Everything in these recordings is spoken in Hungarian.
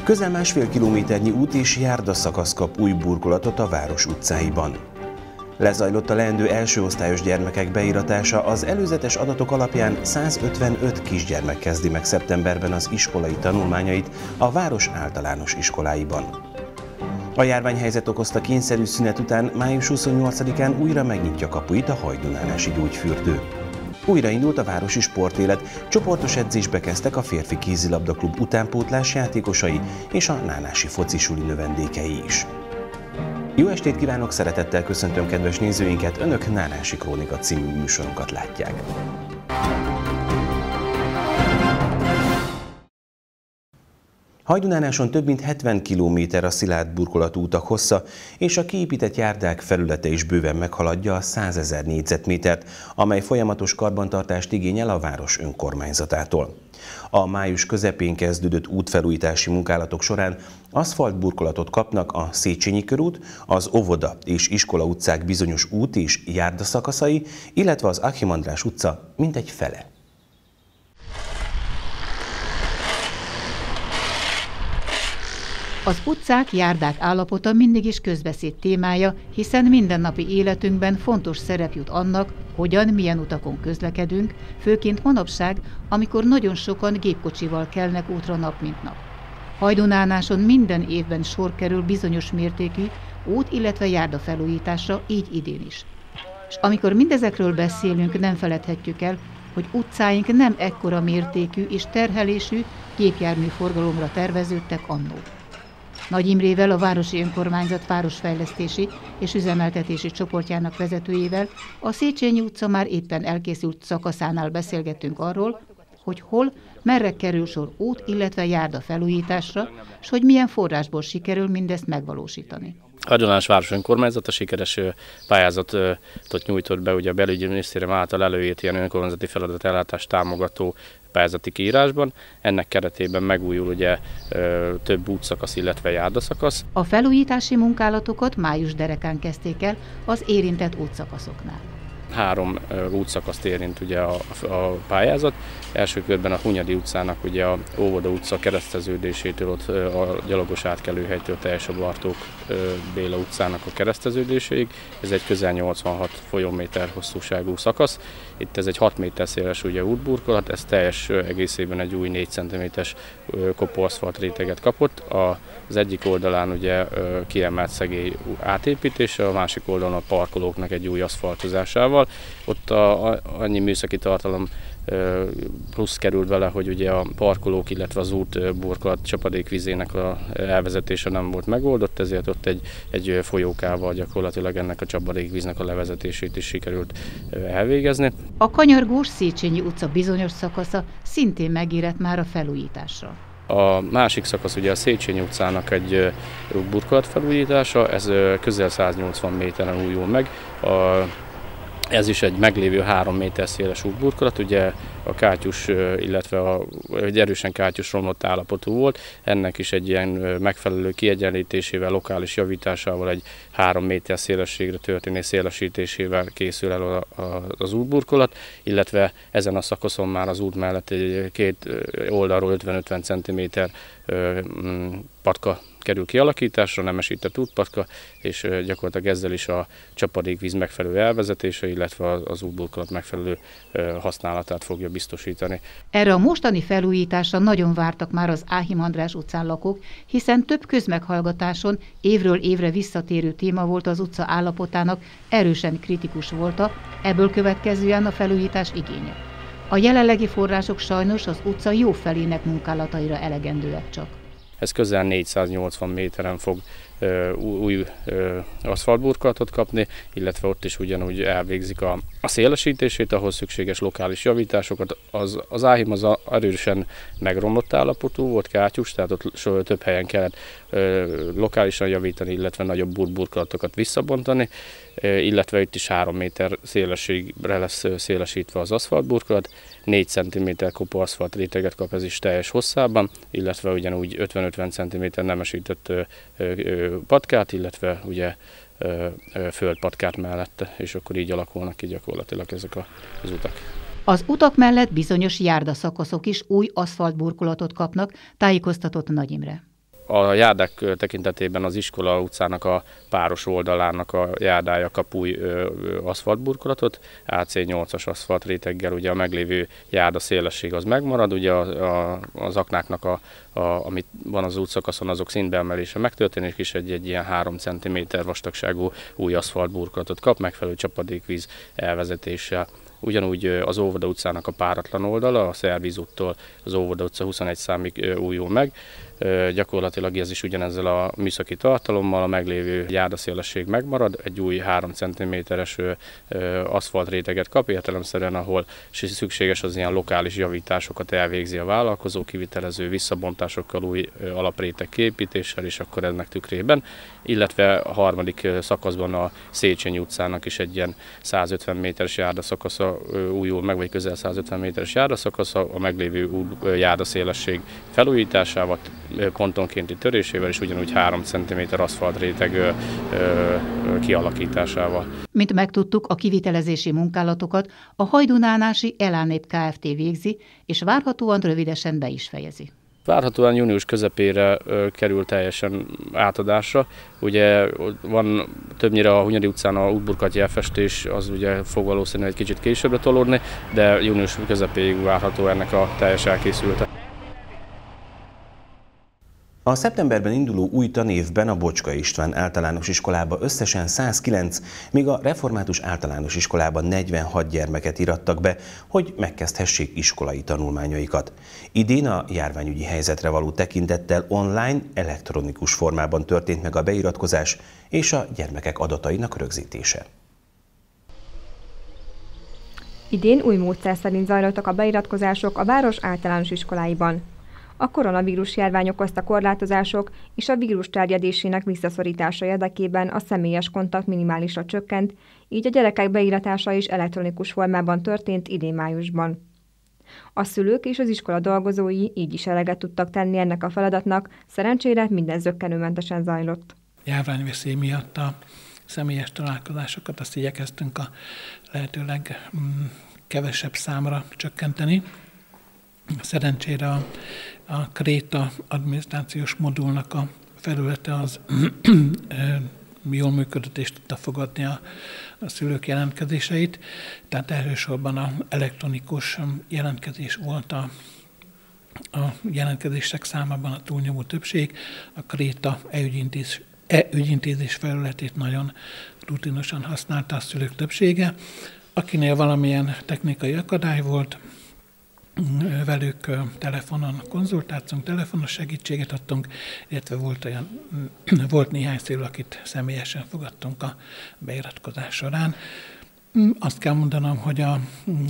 Közel 1,5 kilométernyi út és járdaszakasz kap új burkolatot a város utcáiban. Lezajlott a leendő első osztályos gyermekek beíratása, az előzetes adatok alapján 155 kisgyermek kezdi meg szeptemberben az iskolai tanulmányait a város általános iskoláiban. A járványhelyzet okozta kényszerű szünet után május 28-án újra megnyitja kapuit a Hajdúnánási gyógyfürdő. Újraindult a városi sportélet, csoportos edzésbe kezdtek a férfi kézilabdaklub utánpótlás játékosai és a nánási focisuli növendékei is. Jó estét kívánok, szeretettel köszöntöm kedves nézőinket, Önök Nánási Krónika című műsorunkat látják. Hajdúnánáson több mint 70 km a szilárd burkolatú utak hossza, és a kiépített járdák felülete is bőven meghaladja a 100 000 négyzetmétert, amely folyamatos karbantartást igényel a város önkormányzatától. A május közepén kezdődött útfelújítási munkálatok során aszfaltburkolatot kapnak a Széchenyi körút, az óvoda és iskola utcák bizonyos út- és járdaszakaszai, illetve az Achim András utca mintegy fele. Az utcák, járdák állapota mindig is közbeszéd témája, hiszen mindennapi életünkben fontos szerep jut annak, hogyan, milyen utakon közlekedünk, főként manapság, amikor nagyon sokan gépkocsival kelnek útra nap mint nap. Hajdúnánáson minden évben sor kerül bizonyos mértékű út, illetve járda felújításra, így idén is. És amikor mindezekről beszélünk, nem feledhetjük el, hogy utcáink nem ekkora mértékű és terhelésű gépjárműforgalomra terveződtek annó. Nagy Imrével, a Városi Önkormányzat városfejlesztési és üzemeltetési csoportjának vezetőjével a Széchenyi utca már éppen elkészült szakaszánál beszélgettünk arról, hogy hol, merre kerül sor út, illetve járda felújításra, és hogy milyen forrásból sikerül mindezt megvalósítani. Hajdúnánás Város Önkormányzata sikeres pályázatot nyújtott be, ugye a belügyminisztérium által előírt ilyen önkormányzati feladatellátást támogató pályázati kiírásban. Ennek keretében megújul ugye több útszakasz, illetve járdaszakasz. A felújítási munkálatokat május derekán kezdték el az érintett útszakaszoknál. 3 útszakaszt érint ugye a pályázat. Első körben a Hunyadi utcának ugye a Óvoda utca kereszteződésétől, ott a gyalogos átkelőhelytől teljes a Bartók Béla utcának a kereszteződéséig. Ez egy közel 86 folyóméter hosszúságú szakasz. Itt ez egy 6 méter széles ugye útburkolat, ez teljes egészében egy új 4 cm-es kopóaszfalt réteget kapott. Az egyik oldalán ugye kiemelt szegély átépítése, a másik oldalon a parkolóknak egy új aszfaltozásával. Ott annyi műszaki tartalom plusz került vele, hogy ugye a parkolók, illetve az útburkolat csapadékvizének a elvezetése nem volt megoldott, ezért ott egy folyókával gyakorlatilag ennek a csapadékvíznek a levezetését is sikerült elvégezni. A kanyargós Széchenyi utca bizonyos szakasza szintén megérett már a felújításra. A másik szakasz ugye a Széchenyi utcának egy burkolat felújítása, ez közel 180 méteren újul meg. Ez is egy meglévő 3 méter széles útburkolat, ugye a kátyus, illetve egy erősen kátyus romlott állapotú volt. Ennek is egy ilyen megfelelő kiegyenlítésével, lokális javításával, egy 3 méter szélességre történő szélesítésével készül el az útburkolat, illetve ezen a szakaszon már az út mellett egy 2 oldalról 50-50 cm patka kerül kialakításra, nemesített útpatka, és gyakorlatilag ezzel is a csapadékvíz megfelelő elvezetése, illetve az útburkolat megfelelő használatát fogja biztosítani. Erre a mostani felújításra nagyon vártak már az Achim András utcán lakók, hiszen több közmeghallgatáson évről évre visszatérő téma volt az utca állapotának, erősen kritikus volta, ebből következően a felújítás igénye. A jelenlegi források sajnos az utca jó felének munkálataira elegendőek csak. Ez közel 480 méteren fog új aszfaltburkolatot kapni, illetve ott is ugyanúgy elvégzik a szélesítését, ahhoz szükséges lokális javításokat. Az Achim az erősen megromlott állapotú volt, kátyus, tehát ott több helyen kellett lokálisan javítani, illetve nagyobb burkolatokat visszabontani, illetve itt is 3 méter szélességre lesz szélesítve az aszfaltburkolat, 4 cm kopó aszfalt réteget kap ez is teljes hosszában, illetve ugyanúgy 50-50 cm nemesített patkát, illetve ugye földpatkát mellette, és akkor így alakulnak ki gyakorlatilag ezek az utak. Az utak mellett bizonyos járdaszakaszok is új aszfaltburkolatot kapnak, tájékoztatott Nagy Imre. A járdák tekintetében az Iskola utcának a páros oldalának a járdája kap új aszfaltburkolatot, AC8-as aszfaltréteggel, ugye a meglévő járda szélesség az megmarad, ugye az aknáknak, amit van az útszakaszon, azok szintbeemelése megtörténik, és egy ilyen 3 cm vastagságú új aszfaltburkolatot kap, megfelelő csapadékvíz elvezetéssel. Ugyanúgy az Óvoda utcának a páratlan oldala, a Szervíz úttól az Óvoda utca 21 számig újul meg. Gyakorlatilag ez is ugyanezzel a műszaki tartalommal, a meglévő járdaszélesség megmarad, egy új 3 cm-es aszfaltréteget kap, értelemszerűen, ahol szükséges az ilyen lokális javításokat elvégzi a vállalkozó, kivitelező visszabontásokkal, új alapréteg kiépítéssel, és akkor ennek tükrében, illetve a harmadik szakaszban a Széchenyi utcának is egy ilyen 150 méteres járdaszakasza újul meg, vagy közel 150 méteres járdaszakasza, a meglévő járdaszélesség felújításával, pontonkénti törésével és ugyanúgy 3 cm aszfaltréteg kialakításával. Mint megtudtuk, a kivitelezési munkálatokat a Hajdunánási Elánép Kft. Végzi, és várhatóan rövidesen be is fejezi. Várhatóan június közepére kerül teljesen átadásra. Ugye van többnyire a Hunyadi utcán a útburkolat elfestés, az ugye fog valószínűleg egy kicsit későbbre tolódni, de június közepéig várható ennek a teljes elkészülte. A szeptemberben induló új tanévben a Bocska István általános iskolába összesen 109, míg a református általános iskolában 46 gyermeket irattak be, hogy megkezdhessék iskolai tanulmányaikat. Idén a járványügyi helyzetre való tekintettel online, elektronikus formában történt meg a beiratkozás és a gyermekek adatainak rögzítése. Idén új módszer szerint zajlottak a beiratkozások a város általános iskoláiban. A koronavírus járvány okozta korlátozások és a vírus terjedésének visszaszorítása érdekében a személyes kontakt minimálisra csökkent, így a gyerekek beiratása is elektronikus formában történt idén májusban. A szülők és az iskola dolgozói így is eleget tudtak tenni ennek a feladatnak, szerencsére minden zökkenőmentesen zajlott. Járványveszély miatt a személyes találkozásokat azt igyekeztünk a lehetőleg kevesebb számra csökkenteni. Szerencsére a Kréta adminisztrációs modulnak a felülete az jól működött és tudta fogadni a szülők jelentkezéseit. Tehát elsősorban az elektronikus jelentkezés volt a jelentkezések számában a túlnyomó többség. A Kréta e-ügyintézés felületét nagyon rutinosan használta a szülők többsége. Akinél valamilyen technikai akadály volt, velük telefonon konzultáltunk, telefonos segítséget adtunk, illetve volt néhány szülő, akit személyesen fogadtunk a beiratkozás során. Azt kell mondanom, hogy a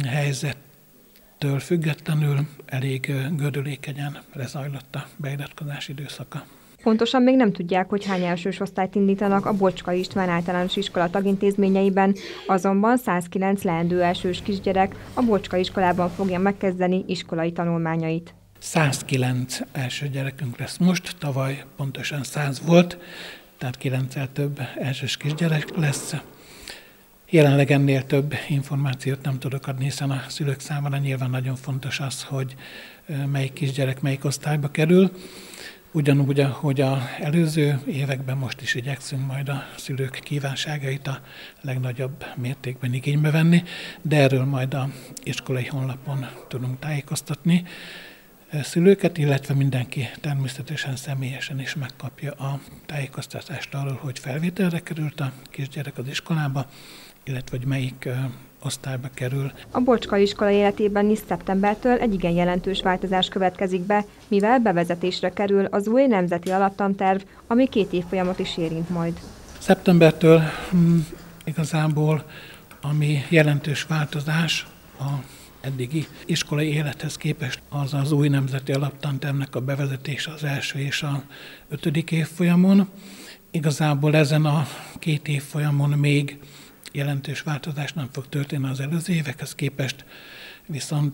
helyzettől függetlenül elég gördülékenyen lezajlott a beiratkozás időszaka. Pontosan még nem tudják, hogy hány elsős osztályt indítanak a Bocska István általános iskola tagintézményeiben, azonban 109 leendő elsős kisgyerek a Bocska iskolában fogja megkezdeni iskolai tanulmányait. 109 első gyerekünk lesz most, tavaly pontosan 100 volt, tehát 9-el több elsős kisgyerek lesz. Jelenleg ennél több információt nem tudok adni, hiszen a szülők számára nyilván nagyon fontos az, hogy melyik kisgyerek melyik osztályba kerül. Ugyanúgy, ahogy az előző években most is igyekszünk majd a szülők kívánságait a legnagyobb mértékben igénybe venni, de erről majd az iskolai honlapon tudunk tájékoztatni szülőket, illetve mindenki természetesen személyesen is megkapja a tájékoztatást arról, hogy felvételre került a kisgyerek az iskolába, illetve hogy melyik osztályba kerül. A Bocska iskola életében is szeptembertől egy igen jelentős változás következik be, mivel bevezetésre kerül az új nemzeti alaptanterv, ami 2 évfolyamot is érint majd. Szeptembertől igazából ami jelentős változás a eddigi iskolai élethez képest, az az új nemzeti alaptantervnek a bevezetése az 1. és a 5. évfolyamon. Igazából ezen a 2 évfolyamon még jelentős változás nem fog történni az előző évekhez képest, viszont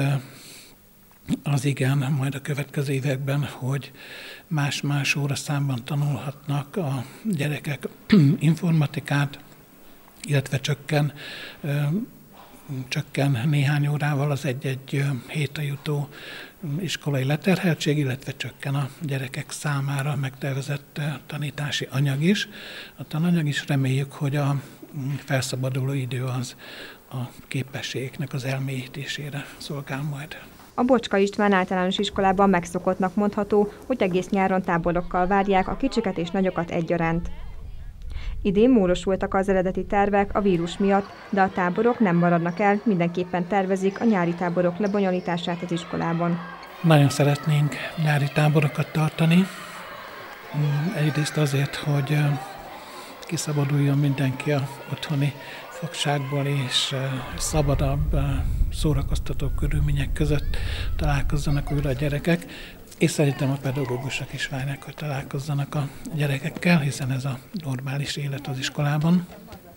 az igen, majd a következő években, hogy más-más óraszámban tanulhatnak a gyerekek informatikát, illetve csökken csökken néhány órával az egy-egy hétre jutó iskolai leterheltség, illetve csökken a gyerekek számára megtervezett tanítási anyag is. A tananyag is, reméljük, hogy a felszabaduló idő az a képességeknek az elmélyítésére szolgál majd. A Bocska István általános iskolában megszokottnak mondható, hogy egész nyáron táborokkal várják a kicsiket és nagyokat egyaránt. Idén módosultak az eredeti tervek a vírus miatt, de a táborok nem maradnak el, mindenképpen tervezik a nyári táborok lebonyolítását az iskolában. Nagyon szeretnénk nyári táborokat tartani. Egyrészt azért, hogy kiszabaduljon mindenki a otthoni fogságból, és szabadabb, szórakoztató körülmények között találkozzanak újra a gyerekek, és szerintem a pedagógusok is várják, hogy találkozzanak a gyerekekkel, hiszen ez a normális élet az iskolában.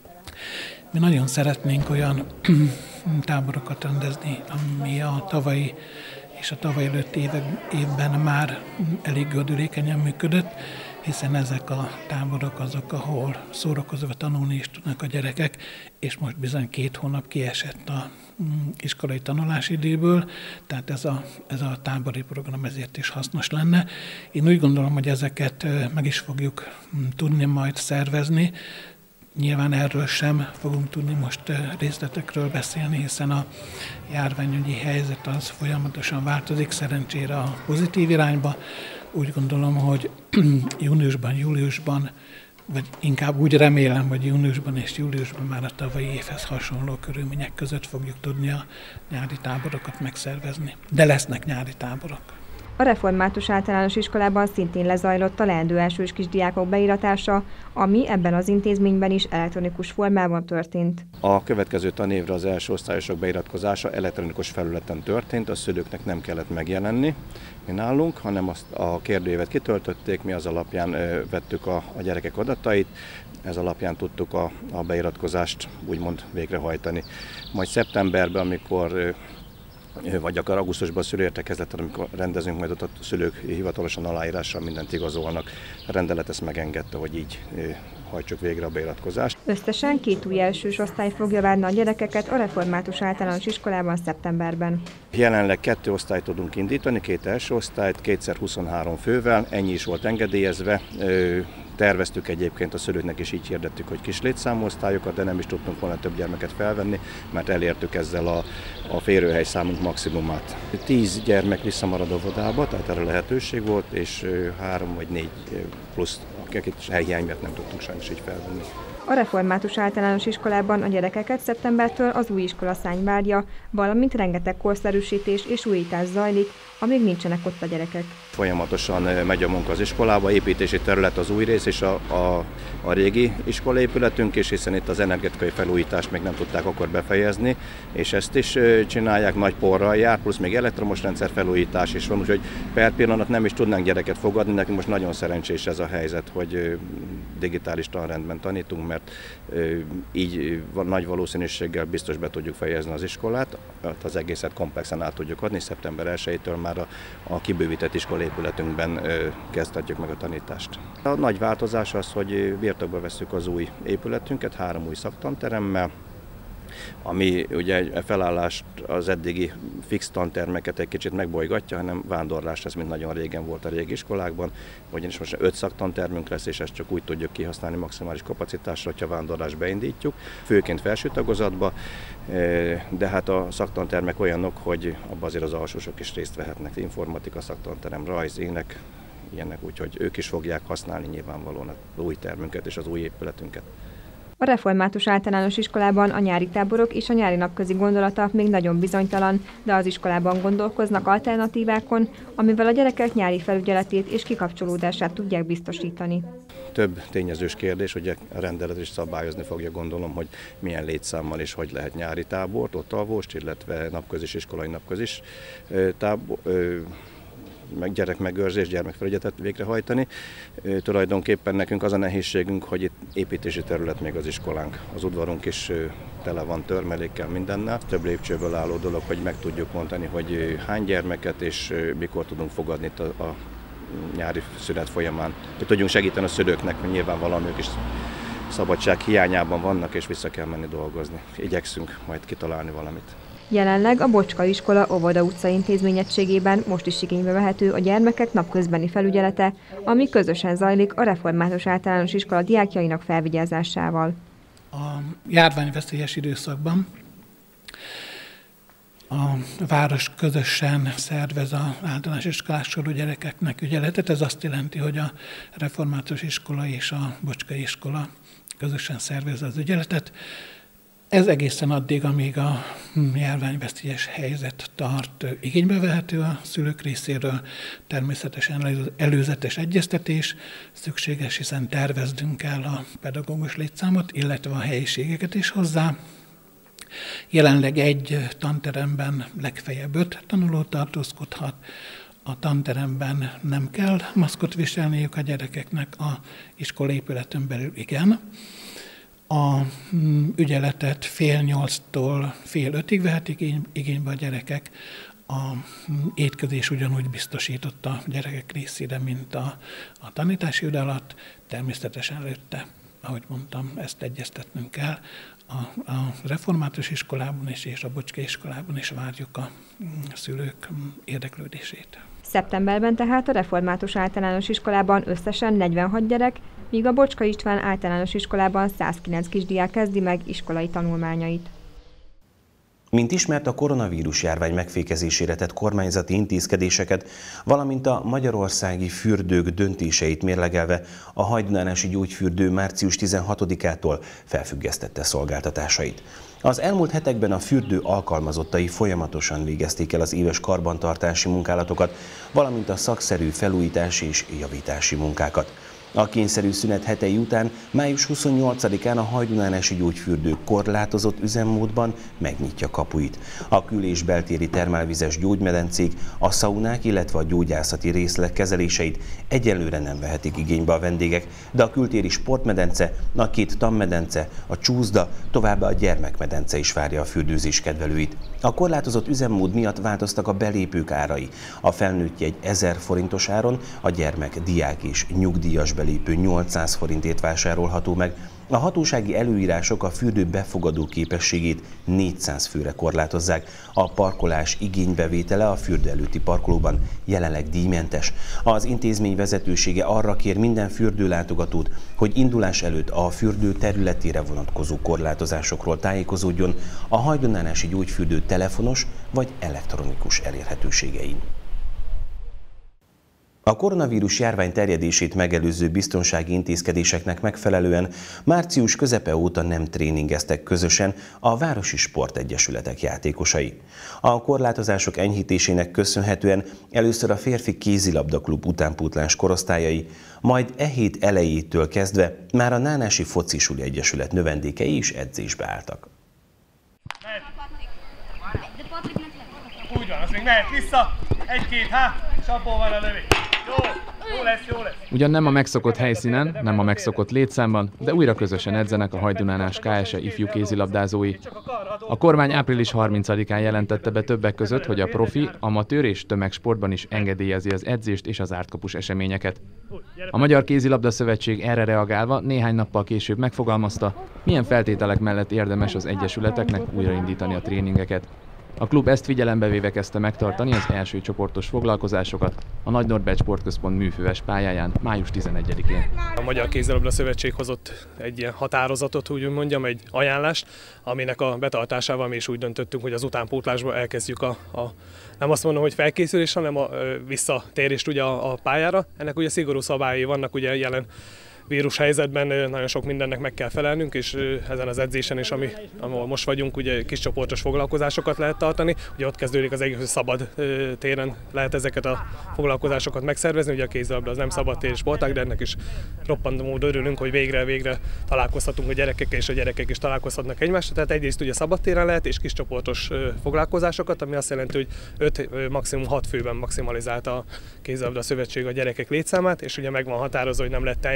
Mi nagyon szeretnénk olyan táborokat rendezni, ami a tavalyi és a tavaly előtti évben már elég gördülékenyen működött, hiszen ezek a táborok azok, ahol szórakozva tanulni is tudnak a gyerekek, és most bizony 2 hónap kiesett a iskolai tanulási időből, tehát ez a tábori program ezért is hasznos lenne. Én úgy gondolom, hogy ezeket meg is fogjuk tudni majd szervezni. Nyilván erről sem fogunk tudni most részletekről beszélni, hiszen a járványügyi helyzet az folyamatosan változik, szerencsére a pozitív irányba. Úgy gondolom, hogy júniusban, júliusban, vagy inkább úgy remélem, hogy júniusban és júliusban már a tavalyi évhez hasonló körülmények között fogjuk tudni a nyári táborokat megszervezni. De lesznek nyári táborok. A református általános iskolában szintén lezajlott a leendő elsős kisdiákok beiratása, ami ebben az intézményben is elektronikus formában történt. A következő tanévre az első osztályosok beiratkozása elektronikus felületen történt, a szülőknek nem kellett megjelenni mi nálunk, hanem azt a kérdőívet kitöltötték, mi az alapján vettük a gyerekek adatait, ez alapján tudtuk a beiratkozást úgymond végrehajtani. Majd szeptemberben, amikor vagy akár augusztusban a szülőértekezleten, amikor rendezünk, majd ott a szülők hivatalosan aláírással mindent igazolnak. A rendelet ezt megengedte, hogy így hajtsuk végre a beiratkozást. Összesen 2 új elsős osztály fogja várni a gyerekeket a református általános iskolában szeptemberben. Jelenleg 2 osztályt tudunk indítani, 2 első osztályt, 2x23 fővel, ennyi is volt engedélyezve. Terveztük egyébként, a szülőknek is így hirdettük, hogy kis létszámú osztályokat, de nem is tudtunk volna több gyermeket felvenni, mert elértük ezzel a férőhelyszámunk maximumát. 10 gyermek visszamarad óvodába, tehát erre lehetőség volt, és 3 vagy 4 plusz, akik helyhiány miatt nem tudtunk sajnos így felvenni. A református általános iskolában a gyerekeket szeptembertől az új iskolaszárny várja, valamint rengeteg korszerűsítés és újítás zajlik, amíg nincsenek ott a gyerekek. Folyamatosan megy a munka az iskolába, építési terület az új rész és a régi iskolaépületünk, és hiszen itt az energetikai felújítást még nem tudták akkor befejezni, és ezt is csinálják, nagy porral jár, plusz még elektromos rendszer felújítás is van, úgyhogy per pillanat nem is tudnánk gyereket fogadni, nekünk most nagyon szerencsés ez a helyzet, hogy digitális tanrendben tanítunk, mert így nagy valószínűséggel biztos be tudjuk fejezni az iskolát, az egészet komplexen át tudjuk adni, szeptember 1-től már a kibővített iskolaépületünkben kezdhetjük meg a tanítást. A nagy változás az, hogy birtokba vesszük az új épületünket 3 új szaktanteremmel, ami ugye a felállást, az eddigi fix tantermeket egy kicsit megbolygatja, hanem vándorlás, ez mint nagyon régen volt a régi iskolákban, ugyanis most 5 szaktantermünk lesz, és ezt csak úgy tudjuk kihasználni maximális kapacitásra, hogyha vándorlást beindítjuk, főként felső tagozatba, de hát a szaktantermek olyanok, hogy abban azért az alsósok is részt vehetnek, informatika szaktanterem, rajz, ének, ilyenek, úgyhogy ők is fogják használni nyilvánvalóan az új termünket és az új épületünket. A református általános iskolában a nyári táborok és a nyári napközi gondolata még nagyon bizonytalan, de az iskolában gondolkoznak alternatívákon, amivel a gyerekek nyári felügyeletét és kikapcsolódását tudják biztosítani. Több tényezős kérdés, ugye a rendelet is szabályozni fogja, gondolom, hogy milyen létszámmal és hogy lehet nyári tábort, ott alvost, illetve napközis, iskolai napközis gyerekmegőrzés, gyermekfelügyeletet végrehajtani. Tulajdonképpen nekünk az a nehézségünk, hogy itt építési terület még az iskolánk. Az udvarunk is tele van törmelékkel, mindennel. Több lépcsőből álló dolog, hogy meg tudjuk mondani, hogy hány gyermeket és mikor tudunk fogadni itt a nyári szünet folyamán. Hogy tudjunk segíteni a szülőknek, mert nyilvánvalóan ők is szabadság hiányában vannak, és vissza kell menni dolgozni. Igyekszünk majd kitalálni valamit. Jelenleg a Bocska iskola Óvoda utca intézményegységében most is igénybe vehető a gyermekek napközbeni felügyelete, ami közösen zajlik a Református Általános Iskola diákjainak felvigyázásával. A járványveszélyes időszakban a város közösen szervez az általános iskoláskorú gyerekeknek ügyeletet. Ez azt jelenti, hogy a Református iskola és a Bocskai iskola közösen szervez az ügyeletet. Ez egészen addig, amíg a járványveszélyes helyzet tart, igénybe vehető a szülők részéről. Természetesen előzetes egyeztetés szükséges, hiszen terveznünk kell a pedagógus létszámot, illetve a helyiségeket is hozzá. Jelenleg egy tanteremben legfeljebb 5 tanuló tartózkodhat. A tanteremben nem kell maszkot viselniük a gyerekeknek, a iskolaépületen belül igen. A ügyeletet 7:30-tól 5:30 vehetik igénybe a gyerekek. A étkezés ugyanúgy biztosított a gyerekek részére, mint a tanítási idő alatt. Természetesen előtte, ahogy mondtam, ezt egyeztetnünk kell. A Református iskolában is és a Bocskai iskolában is várjuk a szülők érdeklődését. Szeptemberben tehát a Református Általános Iskolában összesen 46 gyerek, míg a Bocska István Általános Iskolában 109 kisdiák kezdi meg iskolai tanulmányait. Mint ismert, a koronavírus járvány megfékezésére tett kormányzati intézkedéseket, valamint a magyarországi fürdők döntéseit mérlegelve a Hajdúnánási Gyógyfürdő március 16-ától felfüggesztette szolgáltatásait. Az elmúlt hetekben a fürdő alkalmazottai folyamatosan végezték el az éves karbantartási munkálatokat, valamint a szakszerű felújítási és javítási munkákat. A kényszerű szünet hetei után május 28-án a Hajdúnánási Gyógyfürdő korlátozott üzemmódban megnyitja kapuit. A kül- és beltéri termálvizes gyógymedencék, a szaunák, illetve a gyógyászati részleg kezeléseit egyelőre nem vehetik igénybe a vendégek, de a kültéri sportmedence, a 2 tanmedence, a csúszda, továbbá a gyermekmedence is várja a fürdőzés kedvelőit. A korlátozott üzemmód miatt változtak a belépők árai. A felnőtt jegy 1000 forintos áron, a gyermek, diák és nyugdíjas belépő 800 forintért vásárolható meg. A hatósági előírások a fürdő befogadó képességét 400 főre korlátozzák. A parkolás igénybevétele a fürdő előtti parkolóban jelenleg díjmentes. Az intézmény vezetősége arra kér minden fürdőlátogatót, hogy indulás előtt a fürdő területére vonatkozó korlátozásokról tájékozódjon a Hajdúnánási Gyógyfürdő telefonos vagy elektronikus elérhetőségein. A koronavírus járvány terjedését megelőző biztonsági intézkedéseknek megfelelően március közepe óta nem tréningeztek közösen a városi sportegyesületek játékosai. A korlátozások enyhítésének köszönhetően először a férfi kézilabdaklub utánpótlás korosztályai, majd e hét elejétől kezdve már a Nánási Focisuli Egyesület növendékei is edzésbe álltak. Úgy van, az még mehet vissza, 1-2 és abból van a lövi. Jó lesz, jó lesz. Ugyan nem a megszokott helyszínen, nem a megszokott létszámban, de újra közösen edzenek a Hajdúnánás KSE ifjú kézilabdázói. A kormány április 30-án jelentette be többek között, hogy a profi, amatőr és tömegsportban is engedélyezi az edzést és az ártkapus eseményeket. A Magyar Kézilabda Szövetség erre reagálva néhány nappal később megfogalmazta, milyen feltételek mellett érdemes az egyesületeknek újraindítani a tréningeket. A klub ezt figyelembe véve kezdte megtartani az első csoportos foglalkozásokat a Nagy Norbert Sportközpont műfüves pályáján május 11-én. A Magyar Kézilabda Szövetség hozott egy ilyen határozatot, úgy mondjam, egy ajánlást, aminek a betartásával mi is úgy döntöttünk, hogy az utánpótlásból elkezdjük nem azt mondom, hogy felkészülés, hanem a visszatérést ugye a pályára. Ennek ugye szigorú szabályai vannak, ugye jelen vírushelyzetben nagyon sok mindennek meg kell felelnünk, és ezen az edzésen is, ahol most vagyunk, ugye kis csoportos foglalkozásokat lehet tartani. Ugye ott kezdődik az egész szabad téren lehet ezeket a foglalkozásokat megszervezni. Ugye a kézilabda az nem szabad tér sportág, de ennek is roppant módon örülünk, hogy végre találkozhatunk a gyerekekkel, és a gyerekek is találkozhatnak egymással. Tehát egyrészt ugye szabad téren lehet, és kis csoportos foglalkozásokat, ami azt jelenti, hogy 5, maximum 6 főben maximalizálta a Kézilabda Szövetség a gyerekek létszámát, és ugye meg van határozva, hogy nem lehet teljes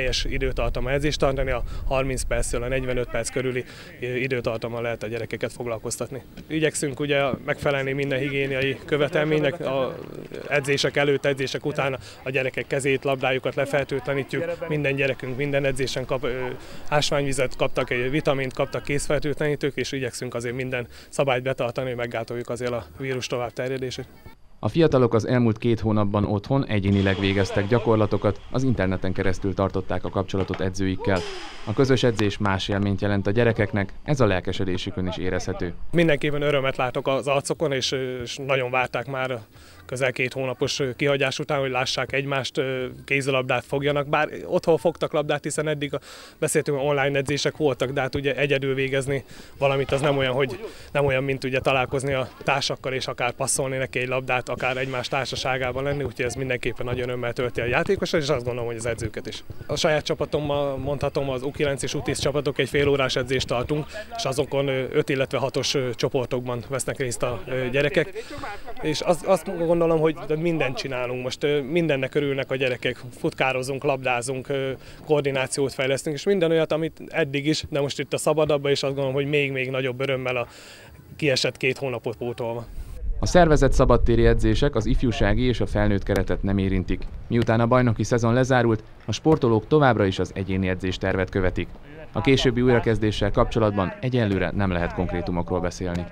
időtartama edzést tartani, a 30 perctől a 45 perc körüli időtartama lehet a gyerekeket foglalkoztatni. Igyekszünk ugye megfelelni minden higiéniai követelménynek, a edzések előtt, edzések után a gyerekek kezét, labdájukat lefertőtlenítjük, minden gyerekünk minden edzésen kap ásványvizet, kaptak egy vitamint, kaptak kézfertőtlenítők, és igyekszünk azért minden szabályt betartani, hogy meggátoljuk azért a vírus tovább terjedését. A fiatalok az elmúlt 2 hónapban otthon egyénileg végeztek gyakorlatokat, az interneten keresztül tartották a kapcsolatot edzőikkel. A közös edzés más élményt jelent a gyerekeknek, ez a lelkesedésükön is érezhető. Mindenképpen örömet látok az arcokon, és nagyon várták már közel 2 hónapos kihagyás után, hogy lássák egymást, kézilabdát fogjanak. Bár otthon fogtak labdát, hiszen eddig beszéltünk, online edzések voltak, de hát ugye egyedül végezni valamit az nem olyan, mint ugye találkozni a társakkal, és akár passzolni neki egy labdát, akár egymás társaságában lenni, úgyhogy ez mindenképpen nagyon örömmel tölti a játékosat, és azt gondolom, hogy az edzőket is. A saját csapatommal mondhatom, az U9 és U10 csapatok egy fél órás edzést tartunk, és azokon 5, illetve 6-os csoportokban vesznek részt a gyerekek. És azt gondolom, hogy mindent csinálunk, most mindennek örülnek a gyerekek, futkározunk, labdázunk, koordinációt fejlesztünk, és minden olyat, amit eddig is, de most itt a szabadabban, és azt gondolom, hogy még nagyobb örömmel a kiesett 2 hónapot pótolva. A szervezett szabadtéri edzések az ifjúsági és a felnőtt keretet nem érintik. Miután a bajnoki szezon lezárult, a sportolók továbbra is az egyéni edzéstervet követik. A későbbi újrakezdéssel kapcsolatban egyelőre nem lehet konkrétumokról beszélni.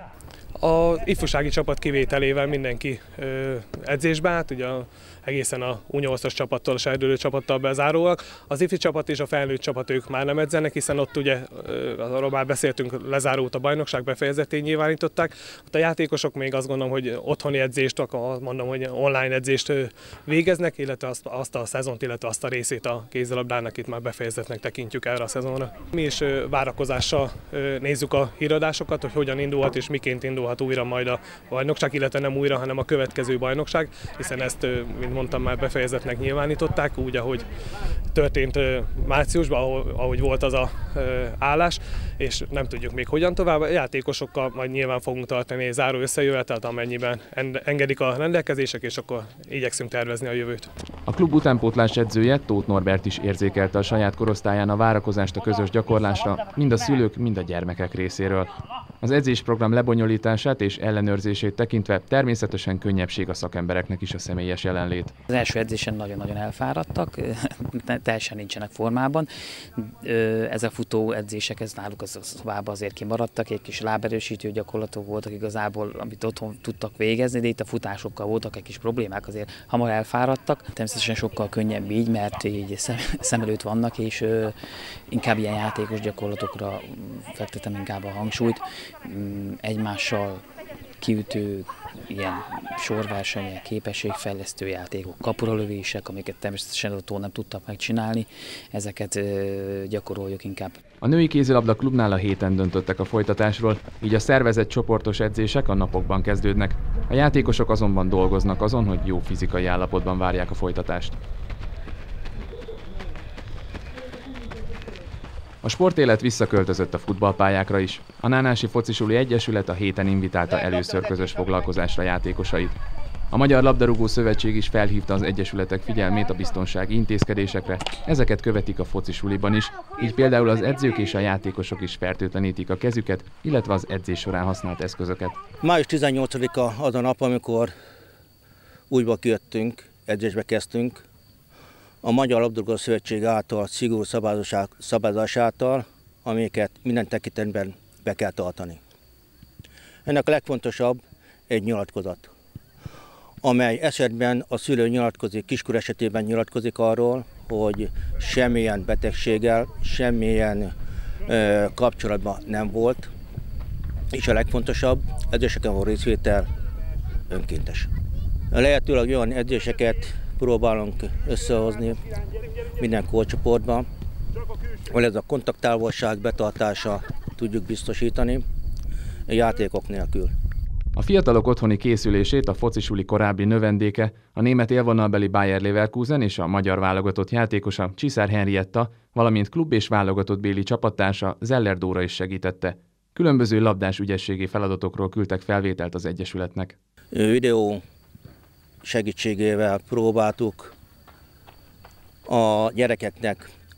Az ifjúsági csapat kivételével mindenki edzésbe állt, ugye egészen a U8-as csapattól, a serdülő csapattal bezárólag. Az ifi csapat és a felnőtt csapat ők már nem edzenek, hiszen ott ugye, arról már beszéltünk, lezárult a bajnokság, befejezetén nyilvánították. Ott a játékosok még azt gondolom, hogy otthoni edzést, mondom, hogy online edzést végeznek, illetve azt a szezont, illetve azt a részét a kézilabdának itt már befejezetnek tekintjük erre a szezonra. Mi is várakozással nézzük a híradásokat, hogy hogyan indulhat és miként indulhat újra majd a bajnokság, illetve nem újra, hanem a következő bajnokság, hiszen ezt, mint mondtam, már befejezetnek nyilvánították, úgy, ahogy történt márciusban, ahogy volt az a állás, és nem tudjuk még hogyan tovább. A játékosokkal majd nyilván fogunk tartani egy záró összejövetelt, amennyiben engedik a rendelkezések, és akkor igyekszünk tervezni a jövőt. A klub utánpótlás edzője, Tóth Norbert is érzékelte a saját korosztályán a várakozást a közös gyakorlásra, mind a szülők, mind a gyermekek részéről. Az edzésprogram lebonyolítását és ellenőrzését tekintve természetesen könnyebbség a szakembereknek is a személyes jelenlét. Az első edzésen nagyon-nagyon elfáradtak, teljesen nincsenek formában. Ezek futó edzések, ez náluk az szobában azért kimaradtak, egy kis láberősítő gyakorlatok voltak igazából, amit otthon tudtak végezni, de itt a futásokkal voltak egy kis problémák, azért hamar elfáradtak. Természetesen sokkal könnyebb így, mert így szem előtt vannak, és inkább ilyen játékos gyakorlatokra fektetem inkább a hangsúlyt, egymással kiütő, ilyen sorversenyek, képességfejlesztő játékok, kapuralövések, amiket természetesen otthon nem tudtak megcsinálni, ezeket gyakoroljuk inkább. A női kézilabda klubnál a héten döntöttek a folytatásról, így a szervezett csoportos edzések a napokban kezdődnek. A játékosok azonban dolgoznak azon, hogy jó fizikai állapotban várják a folytatást. A sportélet visszaköltözött a futballpályákra is. A Nánási Focisuli Egyesület a héten invitálta először közös foglalkozásra játékosait. A Magyar Labdarúgó Szövetség is felhívta az egyesületek figyelmét a biztonsági intézkedésekre, ezeket követik a focisuliban is, így például az edzők és a játékosok is fertőtlenítik a kezüket, illetve az edzés során használt eszközöket. Május 18-a az a nap, amikor újba kijöttünk, edzésbe kezdtünk. A Magyar Labdarúgó Szövetség által szigorú szabályozás által, amiket minden tekintetben be kell tartani. Ennek a legfontosabb egy nyilatkozat, amely esetben a szülő nyilatkozik, kiskor esetében nyilatkozik arról, hogy semmilyen betegséggel, semmilyen kapcsolatban nem volt, és a legfontosabb, edzéseken való részvétel önkéntes. Lehetőleg olyan edzéseket próbálunk összehozni minden korcsoportban, hogy ez a kontakttávolság betartása tudjuk biztosítani a játékok nélkül. A fiatalok otthoni készülését a focisuli korábbi növendéke, a német élvonalbeli Bayer Leverkusen és a magyar válogatott játékosa Csiszár Henrietta, valamint klub és válogatott béli csapattársa Zeller Dóra is segítette. Különböző labdás ügyességi feladatokról küldtek felvételt az egyesületnek. Videó segítségével próbáltuk a gyerekeknek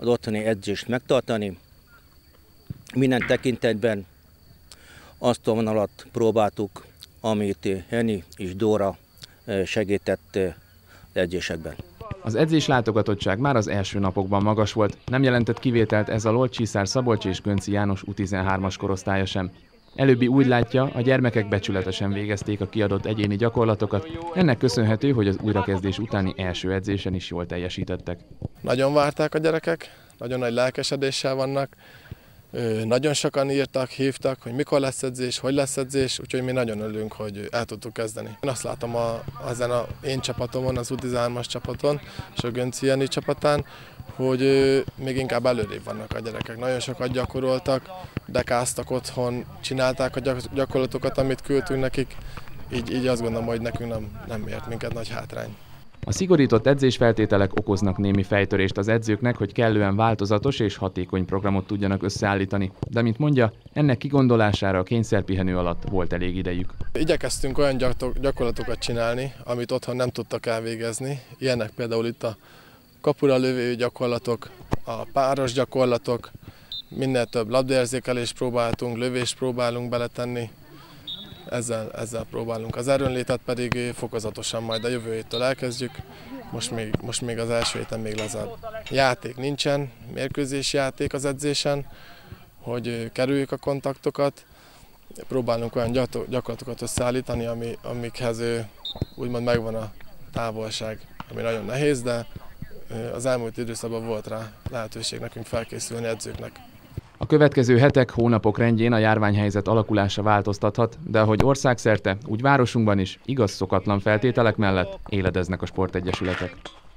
az otthoni edzést megtartani. Minden tekintetben azt a vonalat próbáltuk, amit Henny és Dóra segített edzésekben. Az edzés látogatottság már az első napokban magas volt, nem jelentett kivételt ez alól Csiszár Szabolcs és Gönci János U13-as korosztálya sem. Előbbi úgy látja, a gyermekek becsületesen végezték a kiadott egyéni gyakorlatokat, ennek köszönhető, hogy az újrakezdés utáni első edzésen is jól teljesítettek. Nagyon várták a gyerekek, nagyon nagy lelkesedéssel vannak, nagyon sokan írtak, hívtak, hogy mikor lesz edzés, hogy lesz edzés, úgyhogy mi nagyon örülünk, hogy el tudtuk kezdeni. Én azt látom ezen én csapatomon, az U13-as csapaton és a Gönci Jenny csapatán, hogy még inkább előrébb vannak a gyerekek. Nagyon sokat gyakoroltak, dekáztak otthon, csinálták a gyakorlatokat, amit küldtünk nekik, így azt gondolom, hogy nekünk nem ért minket nagy hátrány. A szigorított edzésfeltételek okoznak némi fejtörést az edzőknek, hogy kellően változatos és hatékony programot tudjanak összeállítani. De mint mondja, ennek kigondolására a kényszerpihenő alatt volt elég idejük. Igyekeztünk olyan gyakorlatokat csinálni, amit otthon nem tudtak elvégezni. Ilyenek például itt a kapura lövő gyakorlatok, a páros gyakorlatok, minél több labdaérzékelést próbáltunk, lövést próbálunk beletenni. Ezzel próbálunk. Az erőnlétet pedig fokozatosan majd a jövő héttől elkezdjük. Most még az első héten még lazább. Játék nincsen, mérkőzés játék az edzésen, hogy kerüljük a kontaktokat. Próbálunk olyan gyakorlatokat összeállítani, amikhez úgymond megvan a távolság, ami nagyon nehéz, de az elmúlt időszakban volt rá lehetőség nekünk felkészülni edzőknek. A következő hetek, hónapok rendjén a járványhelyzet alakulása változtathat, de ahogy országszerte, úgy városunkban is igaz szokatlan feltételek mellett éledeznek a sportegyesületek.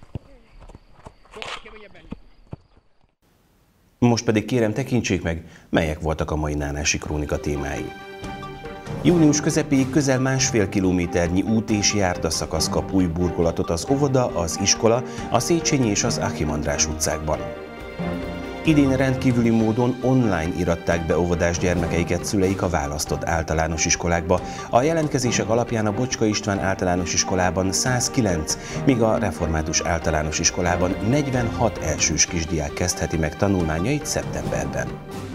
Most pedig kérem, tekintsék meg, melyek voltak a mai Nánási Krónika témái. Június közepéig közel 1,5 kilométernyi út és járdaszakasz kap új burkolatot az óvoda, az iskola, a Széchenyi és az Achim András utcákban. Idén rendkívüli módon online iratták be óvodás gyermekeiket szüleik a választott általános iskolákba. A jelentkezések alapján a Bocska István általános iskolában 109, míg a református általános iskolában 46 elsős kisdiák kezdheti meg tanulmányait szeptemberben.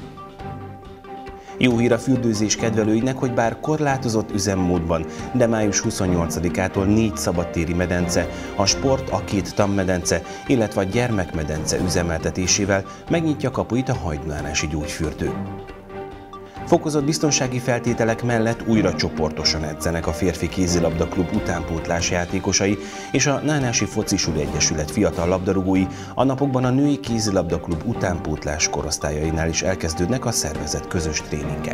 Jó hír a fürdőzés kedvelőinek, hogy bár korlátozott üzemmódban, de május 28-ától 4 szabadtéri medence, a sport, a 2 tanmedence, illetve a gyermekmedence üzemeltetésével megnyitja kapuit a hajdúnánási gyógyfürdő. Fokozott biztonsági feltételek mellett újra csoportosan edzenek a férfi kézilabda klub utánpótlás játékosai és a Nánási Focisuli Egyesület fiatal labdarúgói. A napokban a női kézilabda klub utánpótlás korosztályainál is elkezdődnek a szervezett közös tréningek.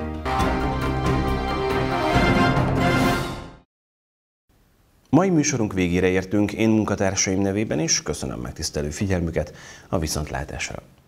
Mai műsorunk végére értünk, én munkatársaim nevében is köszönöm megtisztelő figyelmüket, a viszontlátásra.